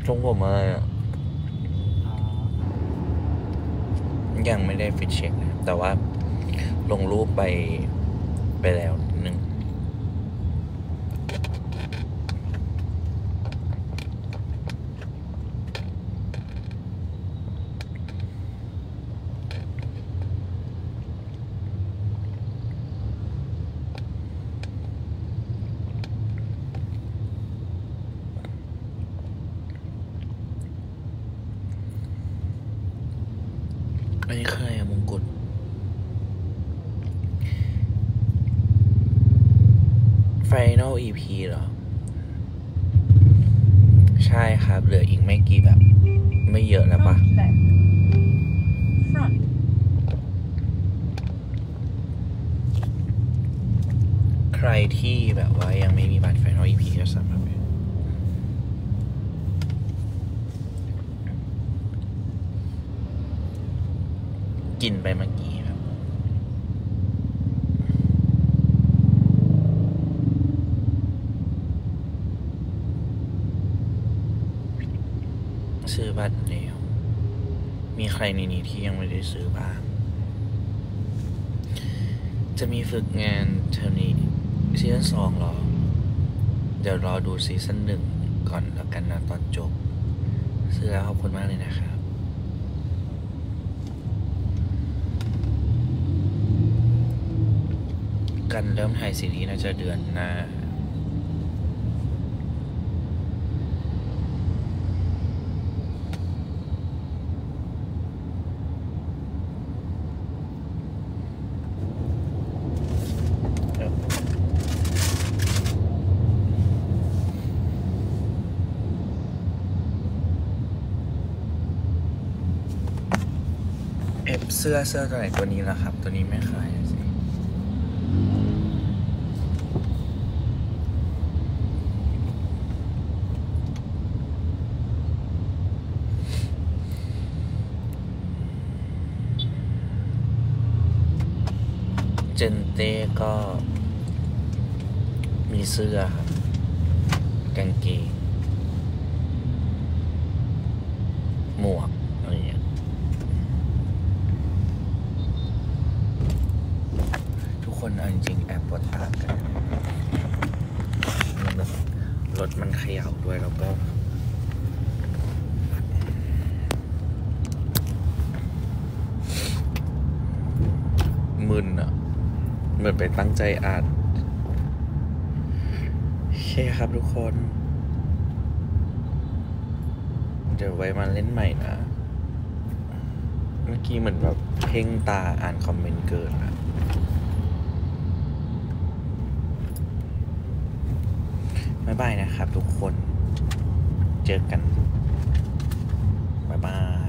ทรงผมอะไรอ่ะยังไม่ได้ฟิตเช็คนะแต่ว่าลงรูปไปแล้วนิดนึงอันนี้คืออะไรอะมงกุฎFinal EP เหรอใช่ครับเหลืออีกไม่กี่แบบไม่เยอะแล้วปะใครที่แบบว่ายังไม่มีบัตร Final EP ก็สามารถไปกินไปเมื่อกี้ครับซื้อบัตรแล้วมีใครในนี้ที่ยังไม่ได้ซื้อบ้างจะมีฝึกงานเทอมนี้ซีซั่น2หรอเดี๋ยวรอดูซีซั่น1ก่อนแล้วกันนะตอนจบซื้อแล้วขอบคุณมากเลยนะครับกันเริ่มถ่ายซีรีส์น่าจะเดือนหน้าเสื้อตัวไหนตัวนี้ล่ะครับตัวนี้ไม่ขายสิเจนเต้ก็มีเสื้อครับกางเกงหมวกอะไรอย่างเงี้ยทุกคนเอาจริงๆแอบปวดตากันมันแบบรถมันเขย่าด้วยแล้วก็มึนอ่ะเหมือนไปตั้งใจอ่านโอเคครับทุกคนเดี๋ยวไว้มาเล่นใหม่นะเมื่อกี้เหมือนแบบเพ่งตาอ่านคอมเมนต์เกินนะบ๊ายบายนะครับทุกคนเจอกันบ๊ายบาย